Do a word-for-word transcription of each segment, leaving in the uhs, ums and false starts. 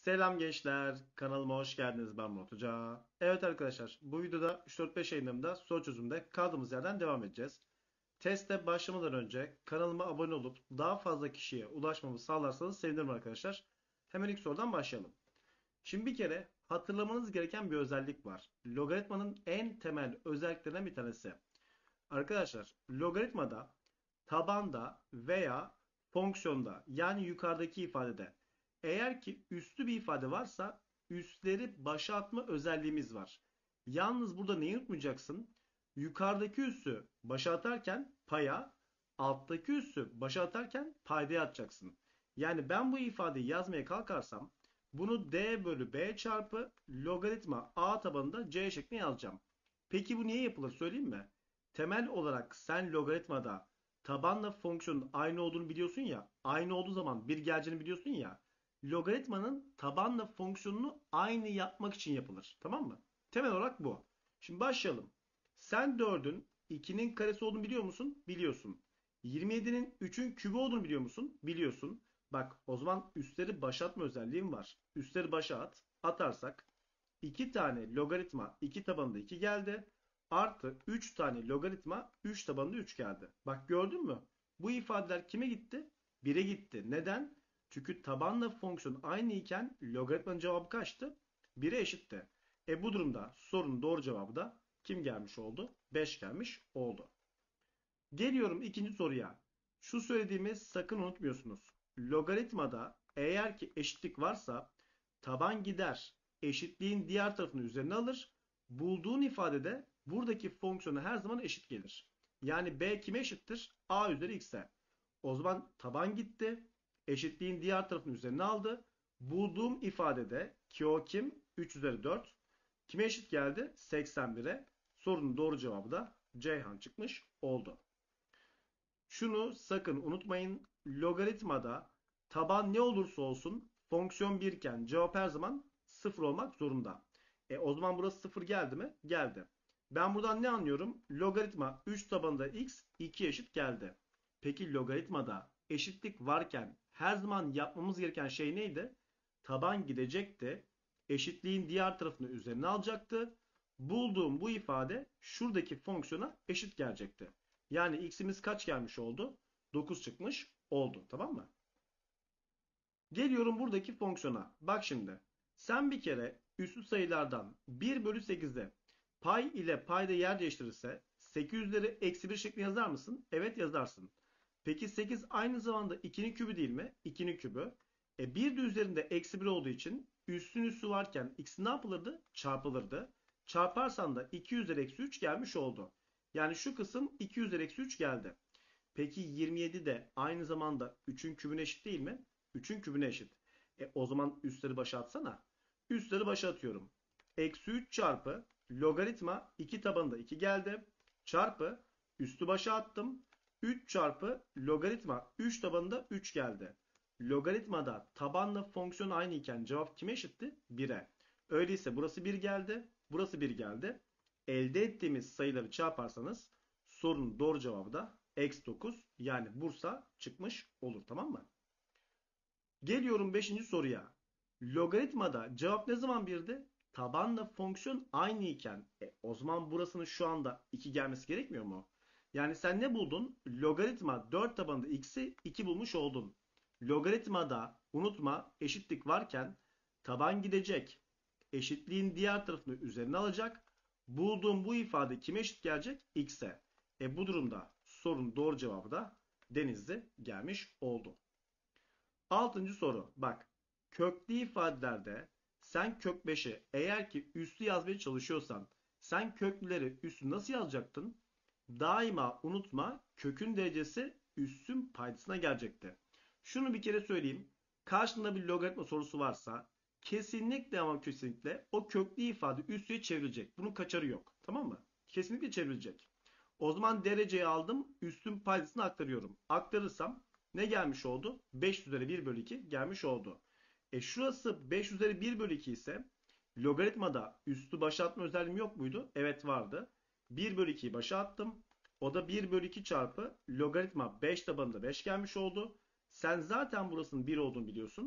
Selam gençler, kanalıma hoş geldiniz. Ben Murat Hoca. Evet arkadaşlar, bu videoda üç dört beş yayınlarımda soru çözümde kaldığımız yerden devam edeceğiz. Teste başlamadan önce kanalıma abone olup daha fazla kişiye ulaşmamı sağlarsanız sevinirim arkadaşlar. Hemen ilk sorudan başlayalım. Şimdi bir kere hatırlamanız gereken bir özellik var. Logaritmanın en temel özelliklerinden bir tanesi. Arkadaşlar, logaritmada tabanda veya fonksiyonda yani yukarıdaki ifadede eğer ki üslü bir ifade varsa üsleri başa atma özelliğimiz var. Yalnız burada neyi unutmayacaksın? Yukarıdaki üssü başa atarken paya, alttaki üssü başa atarken paydaya atacaksın. Yani ben bu ifadeyi yazmaya kalkarsam bunu d bölü b çarpı logaritma a tabanında c şeklinde yazacağım. Peki bu niye yapılır söyleyeyim mi? Temel olarak sen logaritmada tabanla fonksiyonun aynı olduğunu biliyorsun ya, aynı olduğu zaman bir geleceğini biliyorsun ya, logaritmanın tabanla fonksiyonunu aynı yapmak için yapılır. Tamam mı? Temel olarak bu. Şimdi başlayalım. Sen dördün ikinin karesi olduğunu biliyor musun? Biliyorsun. yirmi yedinin üçün kübü olduğunu biliyor musun? Biliyorsun. Bak o zaman üstleri başa atma özelliğim var. Üstleri başa at. Atarsak iki tane logaritma iki tabanında iki geldi. Artı üç tane logaritma üç tabanında üç geldi. Bak gördün mü? Bu ifadeler kime gitti? bire gitti. Neden? Çünkü tabanla fonksiyon aynı iken logaritmanın cevabı kaçtı? bire eşitti. E bu durumda sorunun doğru cevabı da kim gelmiş oldu? beş gelmiş oldu. Geliyorum ikinci soruya. Şu söylediğimi sakın unutmuyorsunuz. Logaritmada eğer ki eşitlik varsa taban gider eşitliğin diğer tarafını üzerine alır. Bulduğun ifadede buradaki fonksiyona her zaman eşit gelir. Yani b kime eşittir? A üzeri x'e. O zaman taban gitti. Eşitliğin diğer tarafını üzerine aldı. Bulduğum ifadede ki o kim? üç üzeri dört. Kime eşit geldi? seksen bire. Sorunun doğru cevabı da Ceyhan çıkmış oldu. Şunu sakın unutmayın. Logaritmada taban ne olursa olsun fonksiyon bir iken cevap her zaman sıfır olmak zorunda. E o zaman burası sıfır geldi mi? Geldi. Ben buradan ne anlıyorum? Logaritma üç tabanında x iki eşit geldi. Peki logaritmada eşitlik varken her zaman yapmamız gereken şey neydi? Taban gidecekti. Eşitliğin diğer tarafını üzerine alacaktı. Bulduğum bu ifade şuradaki fonksiyona eşit gelecekti. Yani x'imiz kaç gelmiş oldu? dokuz çıkmış oldu. Tamam mı? Geliyorum buradaki fonksiyona. Bak şimdi. Sen bir kere üslü sayılardan bir bölü sekizde pay ile payda yer değiştirirse sekiz üzeri eksi bir şeklinde yazar mısın? Evet yazarsın. Peki sekiz aynı zamanda ikinin kübü değil mi? ikinin kübü. E bir de üzerinde eksi bir olduğu için üstün üssü varken x ne yapılırdı? Çarpılırdı. Çarparsan da iki üzeri eksi üç gelmiş oldu. Yani şu kısım iki üzeri eksi üç geldi. Peki yirmi yedi de aynı zamanda üçün kübüne eşit değil mi? üçün kübüne eşit. E o zaman üstleri başa atsana. Üstleri başa atıyorum. Eksi üç çarpı logaritma iki tabanında iki geldi. Çarpı üstü başa attım. üç çarpı logaritma üç tabanında üç geldi. Logaritmada tabanla fonksiyon aynı iken cevap kime eşitti? bire. Öyleyse burası bir geldi. Burası bir geldi. Elde ettiğimiz sayıları çarparsanız sorunun doğru cevabı da eksi dokuz yani Bursa çıkmış olur, tamam mı? Geliyorum beşinci soruya. Logaritmada cevap ne zaman birdi? Tabanla fonksiyon aynı iken e, o zaman burasının şu anda iki gelmesi gerekmiyor mu? Yani sen ne buldun? Logaritma dört tabanında x'i iki bulmuş oldun. Logaritmada unutma eşitlik varken taban gidecek. Eşitliğin diğer tarafını üzerine alacak. Bulduğum bu ifade kime eşit gelecek? X'e. E bu durumda sorunun doğru cevabı da Denizli gelmiş oldu. Altıncı soru. Bak. Köklü ifadelerde sen kök beşi eğer ki üslü yazmaya çalışıyorsan sen köklüleri üslü nasıl yazacaktın? Daima unutma kökün derecesi üssün paydasına gelecekti. Şunu bir kere söyleyeyim. Karşında bir logaritma sorusu varsa kesinlikle ama kesinlikle o köklü ifade üssüye çevrilecek. Bunun kaçarı yok. Tamam mı? Kesinlikle çevrilecek. O zaman dereceyi aldım. Üstün paydasını aktarıyorum. Aktarırsam ne gelmiş oldu? beş üzeri bir bölü iki gelmiş oldu. E şurası beş üzeri bir bölü iki ise logaritmada üstü başa atma özelliğim yok muydu? Evet vardı. bir bölü ikiyi başa attım. O da bir bölü iki çarpı logaritma beş tabanında beş gelmiş oldu. Sen zaten burasının bir olduğunu biliyorsun.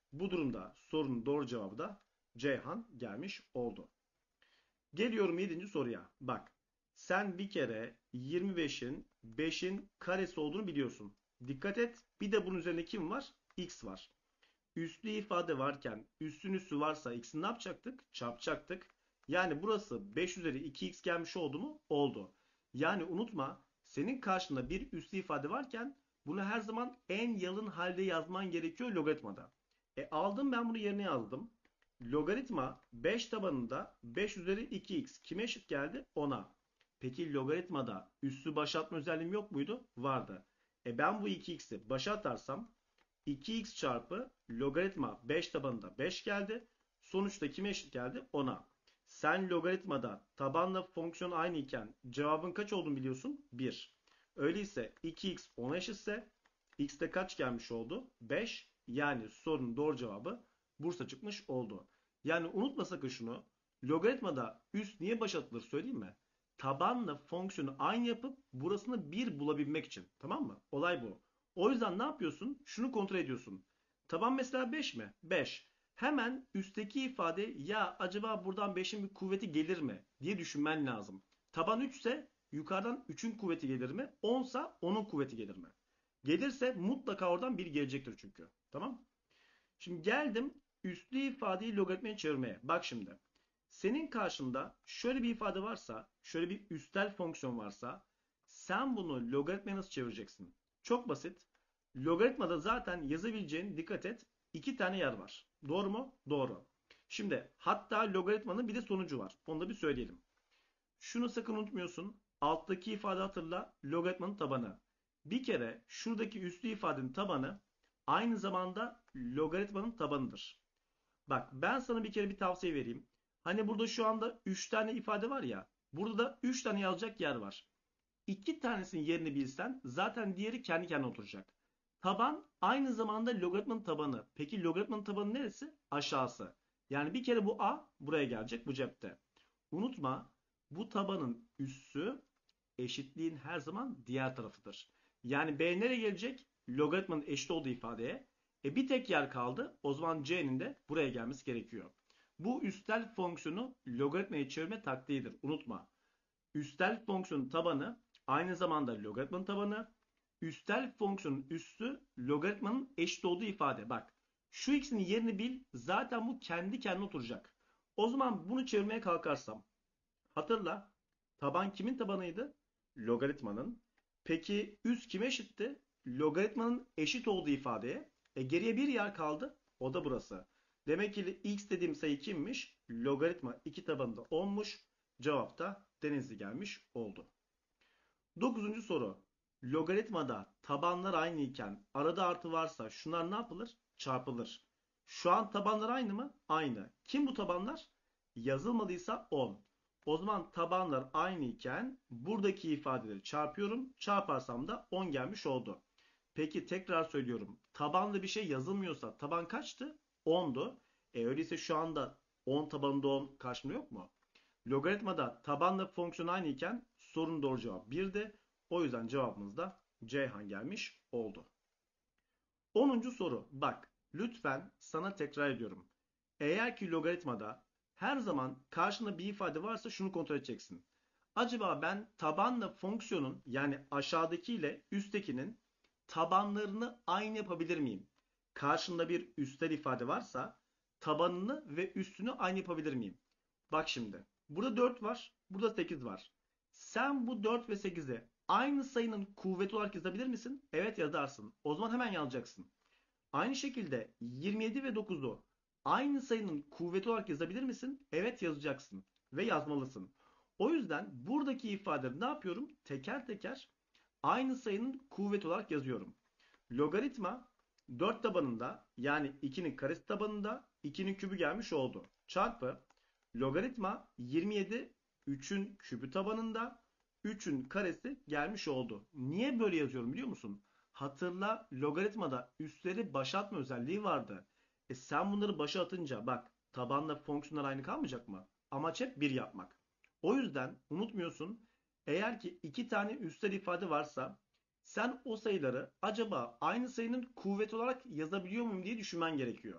Bu durumda sorunun doğru cevabı da Ceyhan gelmiş oldu. Geliyorum yedinci soruya. Bak. Sen bir kere yirmi beşin beşin karesi olduğunu biliyorsun. Dikkat et. Bir de bunun üzerinde kim var? X var. Üslü ifade varken üstün üssü varsa x'ini ne yapacaktık? Çarpacaktık. Yani burası beş üzeri iki x gelmiş oldu mu? Oldu. Yani unutma, senin karşında bir üslü ifade varken bunu her zaman en yalın halde yazman gerekiyor logaritmada. E aldım, ben bunu yerine yazdım. Logaritma beş tabanında beş üzeri iki x kime eşit geldi? ona. Peki logaritmada üssü başa atma özelliğim yok muydu? Vardı. E ben bu iki x'i başa atarsam iki x çarpı logaritma beş tabanında beş geldi. Sonuçta kime eşit geldi? ona. Sen logaritmada tabanla fonksiyon aynı iken cevabın kaç olduğunu biliyorsun? bir. Öyleyse iki x ona eşitse x'te kaç gelmiş oldu? beş. Yani sorunun doğru cevabı Bursa çıkmış oldu. Yani unutma sakın şunu. Logaritmada üst niye başa atılır söyleyeyim mi? Tabanla fonksiyonu aynı yapıp burasını bir bulabilmek için. Tamam mı? Olay bu. O yüzden ne yapıyorsun? Şunu kontrol ediyorsun. Taban mesela beş mi? beş. Hemen üstteki ifade ya acaba buradan beşin bir kuvveti gelir mi diye düşünmen lazım. Taban üç ise yukarıdan üçün kuvveti gelir mi? on ise onun kuvveti gelir mi? Gelirse mutlaka oradan bir gelecektir çünkü. Tamam? Şimdi geldim üstlü ifadeyi logaritmaya çevirmeye. Bak şimdi. Senin karşında şöyle bir ifade varsa, şöyle bir üstel fonksiyon varsa sen bunu logaritmaya nasıl çevireceksin? Çok basit. Logaritmada zaten yazabileceğin, dikkat et, iki tane yer var. Doğru mu? Doğru. Şimdi hatta logaritmanın bir de sonucu var. Onu da bir söyleyelim. Şunu sakın unutmuyorsun. Alttaki ifade hatırla. Logaritmanın tabanı. Bir kere şuradaki üslü ifadenin tabanı aynı zamanda logaritmanın tabanıdır. Bak ben sana bir kere bir tavsiye vereyim. Hani burada şu anda üç tane ifade var ya. Burada da üç tane yazacak yer var. iki tanesinin yerini bilsen zaten diğeri kendi kendine oturacak. Taban aynı zamanda logaritmanın tabanı. Peki logaritmanın tabanı neresi? Aşağısı. Yani bir kere bu a buraya gelecek, bu cepte. Unutma, bu tabanın üssü eşitliğin her zaman diğer tarafıdır. Yani b nereye gelecek? Logaritmanın eşit olduğu ifadeye. E bir tek yer kaldı. O zaman c'nin de buraya gelmesi gerekiyor. Bu üstel fonksiyonu logaritmaya çevirme taktiğidir. Unutma. Üstel fonksiyonun tabanı aynı zamanda logaritmanın tabanı. Üstel fonksiyonun üssü logaritmanın eşit olduğu ifade. Bak şu x'in yerini bil, zaten bu kendi kendine oturacak. O zaman bunu çevirmeye kalkarsam hatırla, taban kimin tabanıydı? Logaritmanın. Peki üst kime eşitti? Logaritmanın eşit olduğu ifadeye. E geriye bir yer kaldı. O da burası. Demek ki x dediğim sayı kimmiş? Logaritma iki tabanında onmuş. Cevap da Denizli gelmiş oldu. Dokuzuncu soru. Logaritmada tabanlar aynı iken arada artı varsa şunlar ne yapılır? Çarpılır. Şu an tabanlar aynı mı? Aynı. Kim bu tabanlar? Yazılmadıysa on. O zaman tabanlar aynı iken buradaki ifadeleri çarpıyorum. Çarparsam da on gelmiş oldu. Peki tekrar söylüyorum. Tabanda bir şey yazılmıyorsa taban kaçtı? ondu. E öyleyse şu anda on tabanında on karşımda yok mu? Logaritmada tabanla fonksiyon aynı iken sorunun doğru cevabı birdi. O yüzden cevabımız da Ceyhan gelmiş oldu. Onuncu soru. Bak lütfen sana tekrar ediyorum. Eğer ki logaritmada her zaman karşında bir ifade varsa şunu kontrol edeceksin. Acaba ben tabanla fonksiyonun, yani aşağıdaki ile üsttekinin tabanlarını aynı yapabilir miyim? Karşında bir üstel ifade varsa tabanını ve üstünü aynı yapabilir miyim? Bak şimdi. Burada dört var. Burada sekiz var. Sen bu dört ve sekizi aynı sayının kuvveti olarak yazabilir misin? Evet yazarsın. O zaman hemen yazacaksın. Aynı şekilde yirmi yedi ve dokuzu aynı sayının kuvveti olarak yazabilir misin? Evet yazacaksın. Ve yazmalısın. O yüzden buradaki ifadeleri ne yapıyorum? Teker teker aynı sayının kuvveti olarak yazıyorum. Logaritma dört tabanında, yani ikinin karesi tabanında ikinin kübü gelmiş oldu. Çarpı logaritma yirmi yedi üçün kübü tabanında üçün karesi gelmiş oldu. Niye böyle yazıyorum biliyor musun? Hatırla, logaritmada üstleri başa atma özelliği vardı. E sen bunları başa atınca bak tabanla fonksiyonlar aynı kalmayacak mı? Amaç hep bir yapmak. O yüzden unutmuyorsun, eğer ki iki tane üstel ifade varsa sen o sayıları acaba aynı sayının kuvveti olarak yazabiliyor muyum diye düşünmen gerekiyor.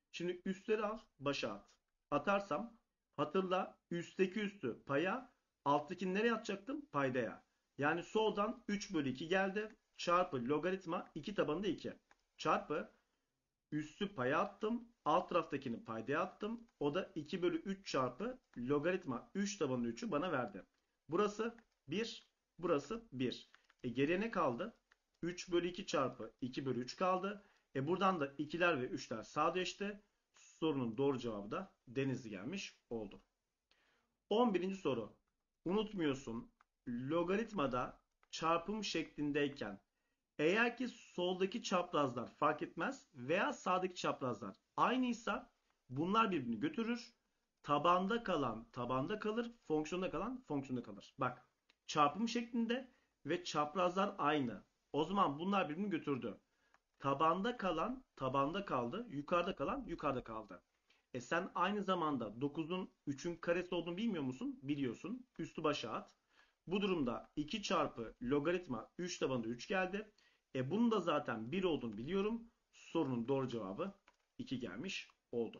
Şimdi üstleri al, başa at. Atarsam hatırla üstteki üstü paya, alttakini nereye atacaktım? Paydaya. Yani soldan üç bölü iki geldi. Çarpı logaritma iki tabanında iki. Çarpı üstü paya attım. Alt taraftakini paydaya attım. O da iki bölü üç çarpı logaritma üç tabanında üçü bana verdi. Burası bir. Burası bir. E geriye ne kaldı? üç bölü iki çarpı iki bölü üç kaldı. E buradan da ikiler ve üçler sadeleşti. Sorunun doğru cevabı da Denizli gelmiş oldu. on birinci soru. Unutmuyorsun. Logaritmada çarpım şeklindeyken eğer ki soldaki çaprazlar fark etmez veya sağdaki çaprazlar aynıysa bunlar birbirini götürür. Tabanda kalan tabanda kalır, fonksiyonda kalan fonksiyonda kalır. Bak, çarpım şeklinde ve çaprazlar aynı. O zaman bunlar birbirini götürdü. Tabanda kalan tabanda kaldı, yukarıda kalan yukarıda kaldı. E sen aynı zamanda dokuzun üçün karesi olduğunu bilmiyor musun? Biliyorsun. Üstü başa at. Bu durumda iki çarpı logaritma üç tabanında üç geldi. E bunun da zaten bir olduğunu biliyorum. Sorunun doğru cevabı iki gelmiş oldu.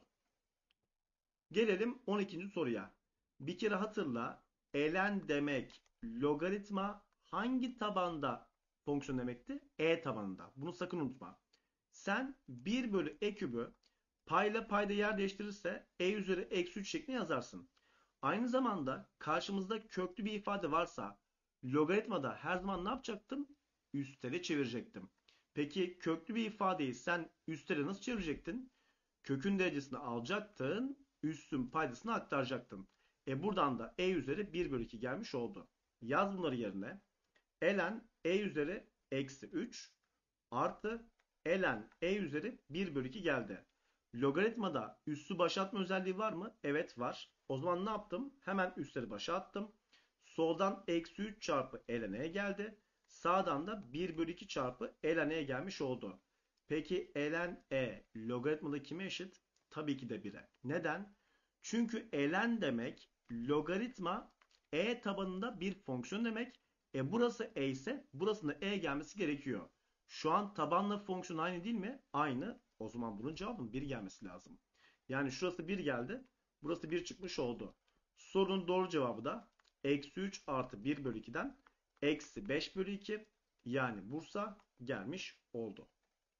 Gelelim on ikinci soruya. Bir kere hatırla. Ln demek logaritma hangi tabanda fonksiyon demekti? E tabanında. Bunu sakın unutma. Sen bir bölü e kübü payla payda yer değiştirirse e üzeri eksi üç şeklinde yazarsın. Aynı zamanda karşımızda köklü bir ifade varsa logaritmada her zaman ne yapacaktım? Üstere çevirecektim. Peki köklü bir ifadeyi sen üstere nasıl çevirecektin? Kökün derecesini alacaktın, üstün paydasını aktaracaktın. E buradan da e üzeri bir bölü iki gelmiş oldu. Yaz bunları yerine. Ln e üzeri eksi üç artı ln e üzeri bir bölü iki geldi. Logaritmada üssü başa atma özelliği var mı? Evet var. O zaman ne yaptım? Hemen üstleri başa attım. Soldan eksi üç çarpı ln e geldi. Sağdan da bir bölü iki çarpı ln e gelmiş oldu. Peki ln e logaritmada kime eşit? Tabii ki de bire. Neden? Çünkü ln demek logaritma e tabanında bir fonksiyon demek. E burası e ise burasında e gelmesi gerekiyor. Şu an tabanla fonksiyon aynı değil mi? Aynı. O zaman bunun cevabının bir gelmesi lazım. Yani şurası bir geldi. Burası bir çıkmış oldu. Sorunun doğru cevabı da eksi üç artı bir bölü ikiden eksi beş bölü iki, yani Bursa gelmiş oldu.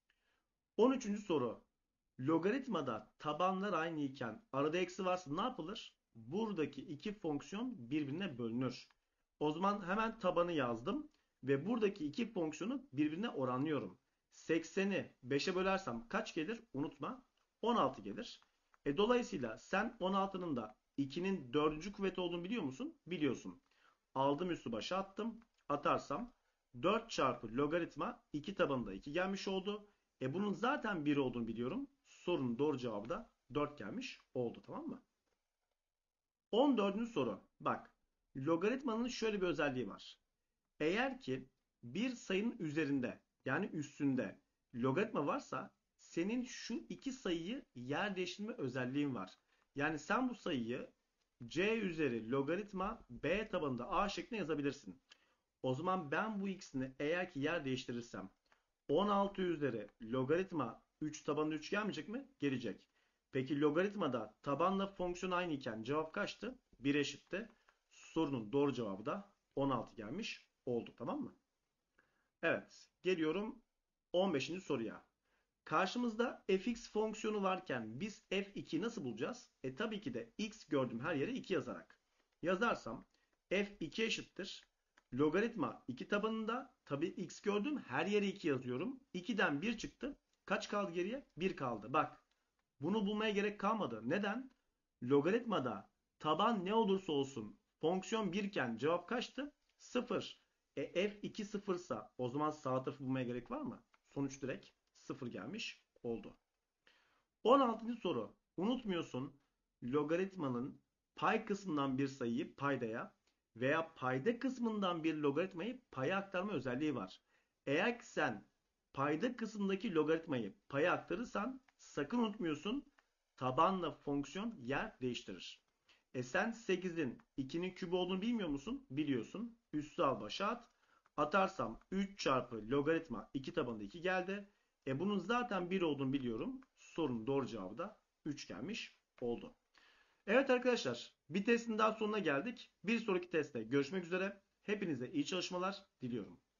on üçüncü soru. Logaritmada tabanlar aynı iken arada eksi varsa ne yapılır? Buradaki iki fonksiyon birbirine bölünür. O zaman hemen tabanı yazdım ve buradaki iki fonksiyonu birbirine oranlıyorum. sekseni beşe bölersem kaç gelir? Unutma. on altı gelir. E dolayısıyla sen on altının da ikinin dördüncü kuvveti olduğunu biliyor musun? Biliyorsun. Aldım, üstü başa attım. Atarsam dört çarpı logaritma iki tabanında iki gelmiş oldu. E bunun zaten bir olduğunu biliyorum. Sorunun doğru cevabı da dört gelmiş oldu, tamam mı? on dördüncü soru. Bak, logaritmanın şöyle bir özelliği var. Eğer ki bir sayının üzerinde, yani üstünde logaritma varsa senin şu iki sayıyı yer değiştirme özelliğin var. Yani sen bu sayıyı c üzeri logaritma b tabanında a şeklinde yazabilirsin. O zaman ben bu ikisini eğer ki yer değiştirirsem on altı üzeri logaritma üç tabanında üç gelmeyecek mi? Gelecek. Peki logaritmada tabanla fonksiyon aynı iken cevap kaçtı? bir eşitti. Sorunun doğru cevabı da on altı gelmiş oldu, tamam mı? Evet, geliyorum on beşinci soruya. Karşımızda fx fonksiyonu varken biz f ikiyi nasıl bulacağız? E tabii ki de x gördüğüm her yere iki yazarak. Yazarsam f iki eşittir. Logaritma iki tabanında, tabii x gördüğüm her yere iki yazıyorum. ikiden bir çıktı. Kaç kaldı geriye? bir kaldı. Bak, bunu bulmaya gerek kalmadı. Neden? Logaritmada taban ne olursa olsun fonksiyon bir iken cevap kaçtı? sıfır. E f iki sıfırsa o zaman sağ tarafı bulmaya gerek var mı? Sonuç direkt sıfır gelmiş oldu. on altıncı soru. Unutmuyorsun, logaritmanın pay kısmından bir sayıyı paydaya veya payda kısmından bir logaritmayı paya aktarma özelliği var. Eğer ki sen payda kısmındaki logaritmayı paya aktarırsan sakın unutmuyorsun, tabanla fonksiyon yer değiştirir. E sen sekizin ikinin kübü olduğunu bilmiyor musun? Biliyorsun. Üstü al başa at. Atarsam üç çarpı logaritma iki tabanında iki geldi. E bunun zaten bir olduğunu biliyorum. Sorunun doğru cevabı da üç gelmiş oldu. Evet arkadaşlar, bir testin daha sonuna geldik. Bir sonraki testte görüşmek üzere. Hepinize iyi çalışmalar diliyorum.